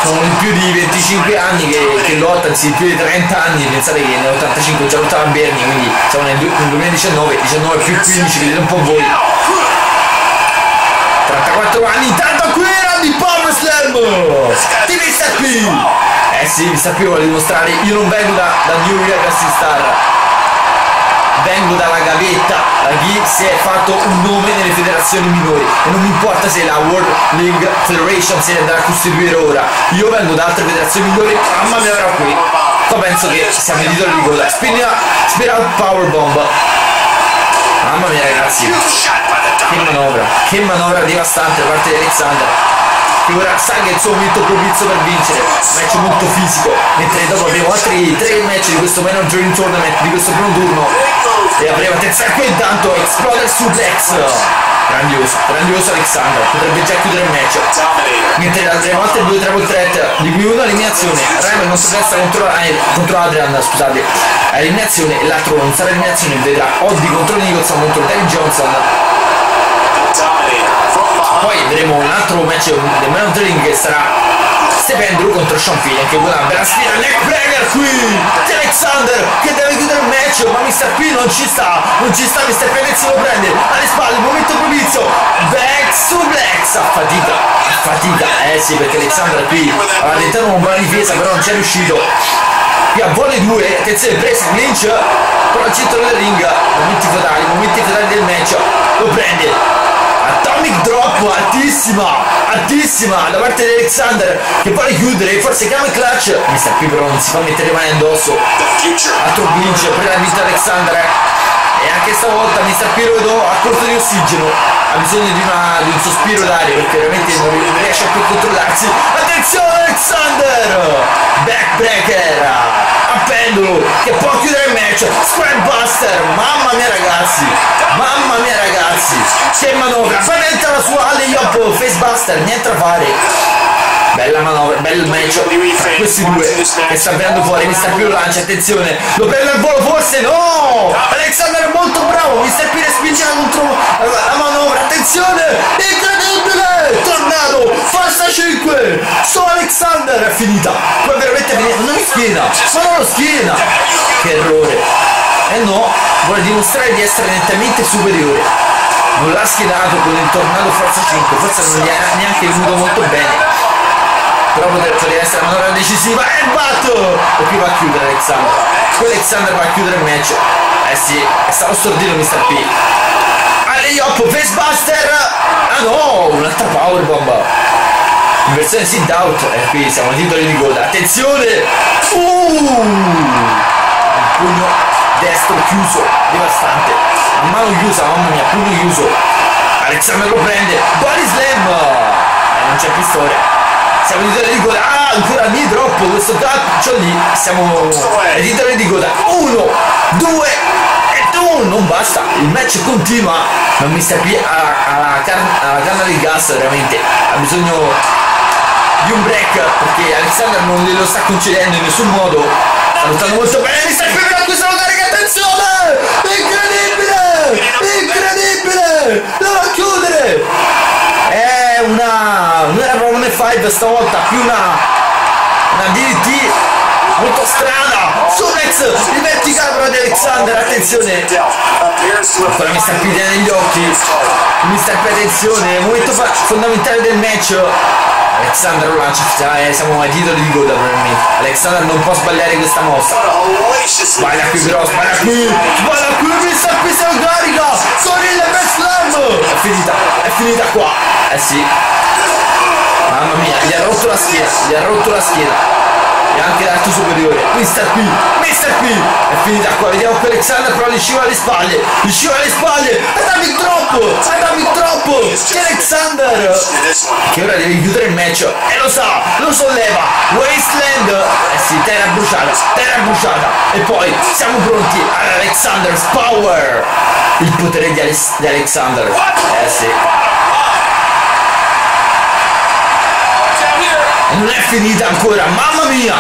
sono più di 25 anni che lotta, anzi più di 30 anni. Pensate che nell'85 già lottava a Berni, quindi siamo nel 2019, 19 più 15, vedete un po' voi. 34 anni, intanto qui di Power Slam di Mr. P. Sì, Mr. P vuole dimostrare, io non vengo da New York Wrestling Star, vengo dalla gavetta, da chi si è fatto un nome nelle federazioni minori, e non mi importa se la World League Federation si andrà a costituire ora, io vengo da altre federazioni minori. Mamma mia, però qui qua penso che siamo in titolo di coda. Spiral Powerbomb. Mamma mia ragazzi, che manovra devastante da parte di Alexander, che ora sa che è il suo momento propizio per vincere. Match molto fisico, mentre dopo abbiamo altri 3 match di questo Manor Dream Tournament, di questo primo turno, e avremo attenzione qui intanto Exploder Suplex. Grandioso Alexander, potrebbe già chiudere il match, mentre avremo altre 2 triple threat, di cui una eliminazione Ryman non Testa contro Adrian, scusate, a eliminazione, e l'altro non sarà eliminazione, vedrà Oddi contro Nickolson contro David Johnson. Poi vedremo un altro match del Man of the Ring che sarà Stependro contro Sean Philly, anche quella bella sfida, neckbreaker qui di Alexander che deve chiudere il match, ma Mr. P non ci sta, Mr. P se lo prende alle spalle, il momento propizio, back suplex, a fatica, sì, perché Alexander qui aveva tentato una buona difesa però non ci è riuscito. Qui a vole 2, attenzione, presa Lynch, però al centro del ring, momenti fatali del match, lo prende. Atomic drop altissima da parte di Alexander che vuole chiudere, forse chiama il clutch. Mr. P però non si fa mettere le mani addosso. Altro clinch per la vita Alexander, e anche stavolta Mr. P lo vedo a corto di ossigeno, ha bisogno di un sospiro d'aria perché veramente non riesce a più controllarsi. Attenzione Alexander, backbreaker a pendolo che può chiudere il match, Spinebuster. Mamma mia ragazzi, che manovra, poi entra la sua alley-up facebuster, niente da fare. Bella manovra, bel match tra questi due che sta venendo fuori. Mr. P lo lancia, attenzione, lo prende al volo, forse no, Alexander è molto bravo, Mr. P respinge contro la manovra, attenzione, incredibile, tornado, forza 5 su Alexander, è finita, poi veramente finita, non lo schiena, che errore. No, vuole dimostrare di essere nettamente superiore, non l'ha schiedato con il tornado forza 5, forse non gli ha neanche venuto molto bene, però potrebbe essere una manovra decisiva, e batto, e qui va a chiudere Alexander, va a chiudere il match. Sì, è stato stordito Mr. P. Alley-up, facebuster, no, un'altra powerbomb in versione sit out, e qui siamo ai titoli di coda, attenzione, un pugno destro chiuso, devastante, a mano chiusa, mamma mia, pugno chiuso, Alexander lo prende, body slam, non c'è più storia, siamo ai titoli di coda, ancora lì troppo, questo calcio lì, siamo ai titoli di coda, 1, 2, e tu, non basta, il match continua, ma Mr. P alla canna del gas, veramente, ha bisogno di un break, perché Alexander non glielo sta concedendo in nessun modo, sta lottando molto bene, Mr. P per acquistare la carica, attenzione, incredibile, lo va a chiudere, è non era proprio un F5 stavolta, più una DDT molto strana, suplex in verticale però di Alexander, attenzione, ancora Mr. P negli occhi, Mr. P attenzione, momento fondamentale del match, Alexander lo lancia, siamo ai titoli di coda probabilmente, Alexander non può sbagliare questa mossa, sbaglia qui però, sbaglia qui, Mr. P se lo carica, con il best slam, è finita qua, sì, mamma mia, gli ha rotto la schiena, e anche l'arto superiore, Mr. P, è finita qua, vediamo qui Alexander però gli scivola alle spalle, Atomic drop, che Alexander, che ora deve chiudere il match, e lo sa, lo solleva, Wasteland, sì, terra bruciata, e poi siamo pronti all'Alexander's Power, il potere di Alexander, sì. Non è finita ancora, mamma mia,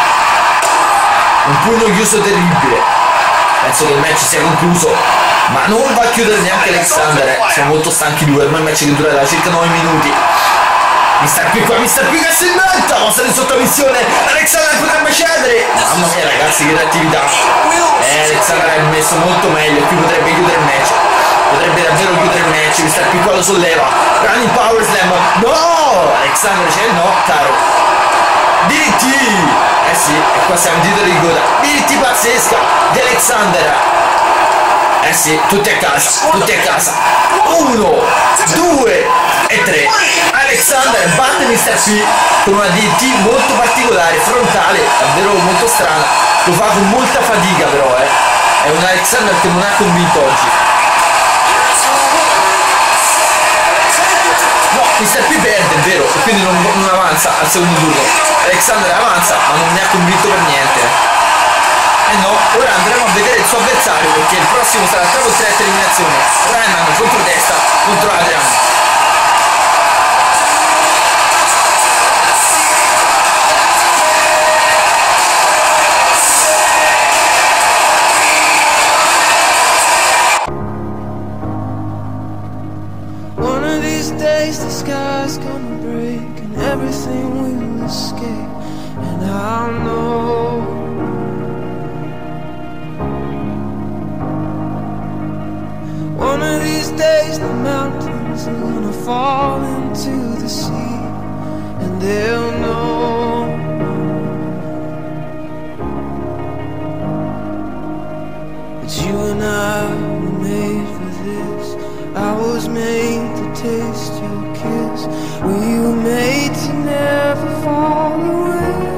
un pugno chiuso terribile, penso che il match sia concluso, ma non va a chiudere neanche Alexander, siamo molto stanchi due, ormai il match che dura da circa 9 minuti, Mister P che si inventa, mossa di sottomissione, Alexander potrebbe cedere. Mamma mia ragazzi, che reattività. Alexander è messo molto meglio, qui potrebbe chiudere il match. Potrebbe davvero chiudere il match, Mister P qua lo solleva. Running power slam. No! Alexander dice no, caro. DT! Eh sì, e qua siamo in titolo di coda. DT pazzesca di Alexander. Eh sì, tutti a casa, tutti a casa. 1, 2 e 3. Alexander batte Mister P con una DT molto particolare, frontale, davvero molto strana. Lo fa con molta fatica però, È un Alexander che non ha convinto oggi. No, Mister P perde, è vero, e quindi non avanza al secondo turno. Alexander avanza, ma non mi ha convinto per niente. Eh no, ora andremo a vedere il suo avversario, perché il prossimo sarà Triple Threat eliminazione. Ryman contro Testa, contro Adrian. One of these days the sky's gonna break and everything will escape, and I'll know. One of these days the mountains are gonna fall into the sea, and they'll know. That you and I were made for this. I was made to taste your kiss. We were made to never fall away.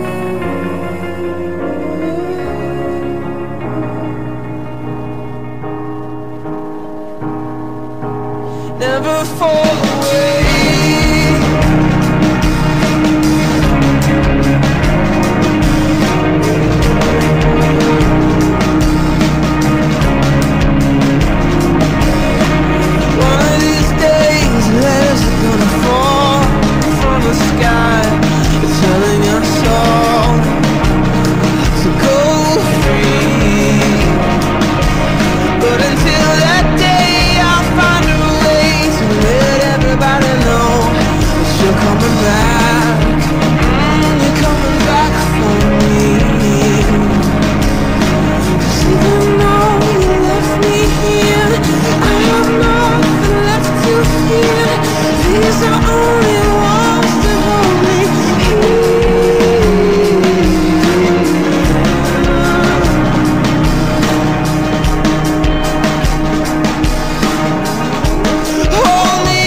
Never fall away. One of these days, letters are gonna fall from the sky, telling us all to go free. But until that day, I'll find a way to let everybody know that you're coming back. You're coming back for me. 'Cause even though you left me here, I have nothing left to fear. These are only walls that hold me hold me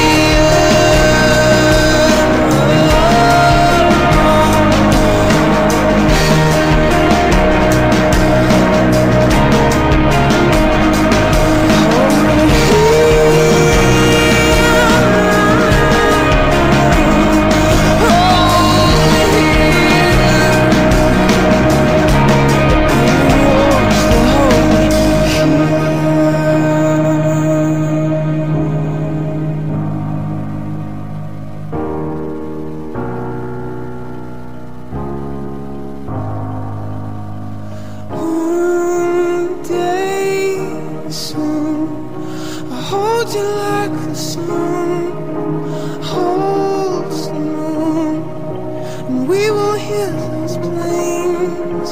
one day soon. I'll hold you like the sun holds the moon, and we will hear those planes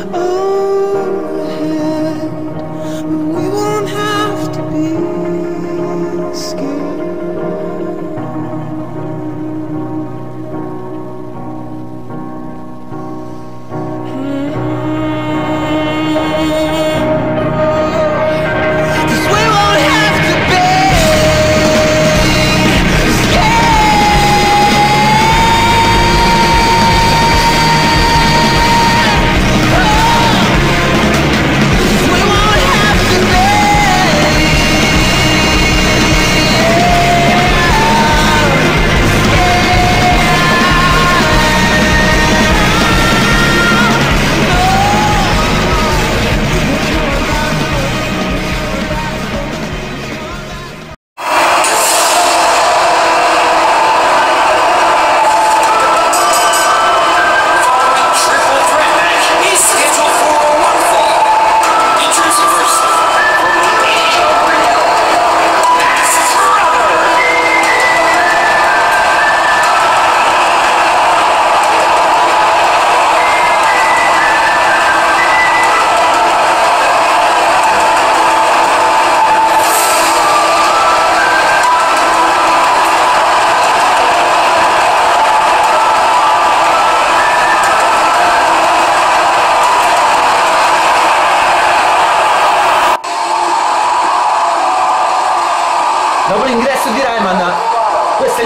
overhead, but we won't have to be scared. Cause we won't have to be scared.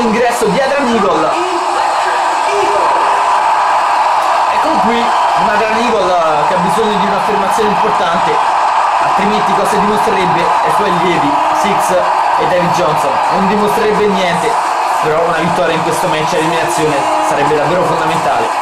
l'ingresso di Adrian Nicol. Eccolo qui, un Adrian Nicol che ha bisogno di un'affermazione importante, altrimenti cosa dimostrerebbe ai suoi allievi Six e David Johnson? Non dimostrerebbe niente, però una vittoria in questo match a eliminazione sarebbe davvero fondamentale.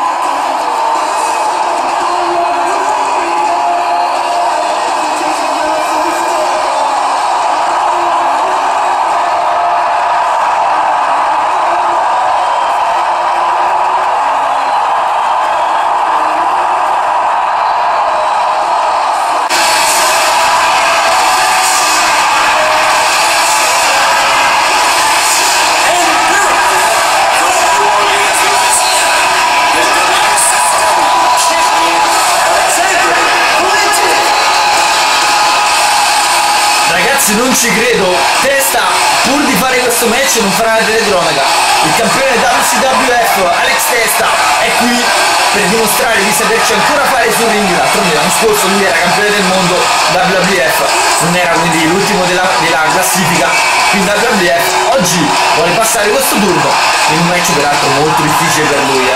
Non ci credo, Testa pur di fare questo match non farà la telecronaca. Il campione WWF Alex Testa è qui per dimostrare di saperci ancora fare sul ring. D'altronde l'anno scorso lui era campione del mondo WWF, non era quindi l'ultimo della classifica qui in WWF. Oggi vuole passare questo turno in un match peraltro molto difficile per lui,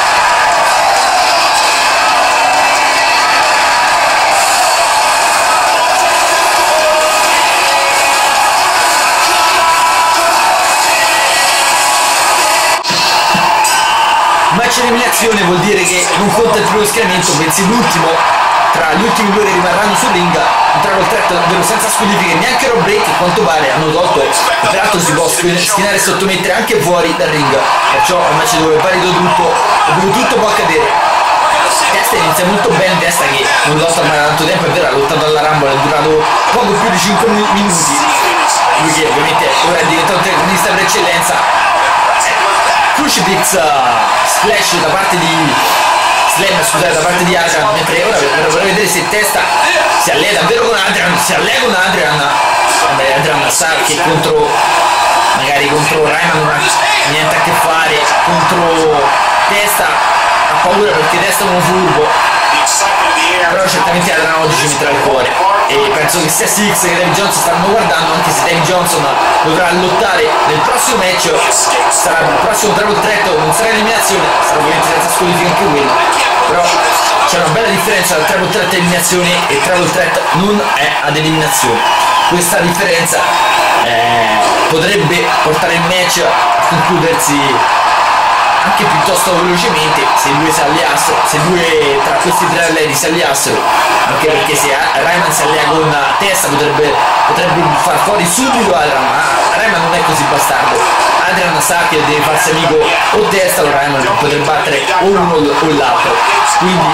Match eliminazione vuol dire che non conta il primo schieramento, bensì l'ultimo. Tra gli ultimi due che rimarranno sul ring entrare col tretto davvero senza squalifiche, neanche roll break, a quanto pare hanno tolto, peraltro si può schinare e sottomettere anche fuori dal ring, perciò è un match dove valido tutto, dove tutto può accadere. Testa inizia molto bene, Testa che non lotta ormai da tanto tempo, è vero, ha lottato alla Rumble, è durato poco più di 5 minuti, lui che ovviamente ora è diventato un tecnicista per eccellenza. Crucifix splash da parte di Slam, scusate, da parte di Adrian, mentre ora vorrei vedere se Testa si allea davvero con Adrian, si allea con Adrian. Vabbè, Adrian sa che magari contro Ryman non ha niente a che fare, contro Testa ha paura perché Testa è uno furbo, però certamente Adrian oggi ci metterà il cuore. E penso che sia Six che David Johnson stanno guardando, anche se David Johnson dovrà lottare nel prossimo match, sarà il prossimo Triple Threat, non sarà eliminazione, sarà ovviamente senza squalifica anche quello, però c'è una bella differenza tra Triple Threat eliminazione e Triple Threat non è ad eliminazione. Questa differenza potrebbe portare il match a concludersi anche piuttosto velocemente se due si alleassero, se due tra questi tre atleti si alleassero, anche perché se Ryman si allea con Testa potrebbe far fuori subito Adrian, ma Ryman non è così bastardo. Adrian sa che deve farsi amico o Testa o Ryman per poter battere o uno o l'altro, quindi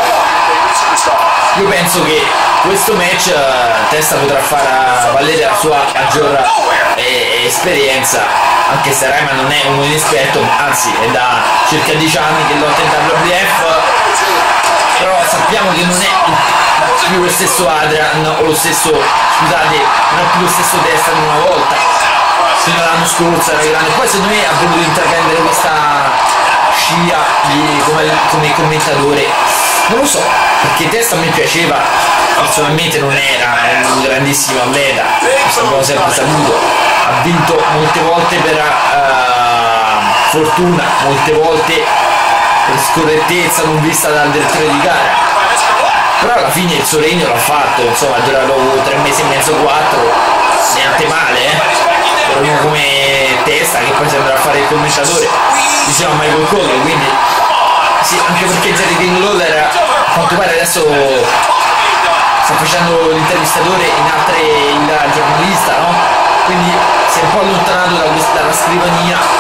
io penso che questo match Testa potrà far valere la sua maggior esperienza, anche se Ryman non è un inesperto, anzi è da circa 10 anni che lotta in WWF, però sappiamo che non è più lo stesso Adrian o lo stesso, scusate, non è più lo stesso Testa di una volta, fino all'anno scorso era grande, poi secondo me ha voluto intraprendere questa scia come commentatore, non lo so, perché Testa a me piaceva, personalmente non era un grandissimo atleta, questo l'abbiamo sempre saputo, ha vinto molte volte per fortuna, molte volte per scorrettezza non vista dal direttore di gara, però alla fine il suo regno l'ha fatto, insomma ha durato 3 mesi e mezzo, 4, niente male, per uno come Testa che poi si andrà a fare il commentatore diceva Michael Cole, quindi sì, anche perché Jerry King Lawler a quanto pare adesso sta facendo l'intervistatore il giornalista, no? Quindi si è un po' allontanato dalla scrivania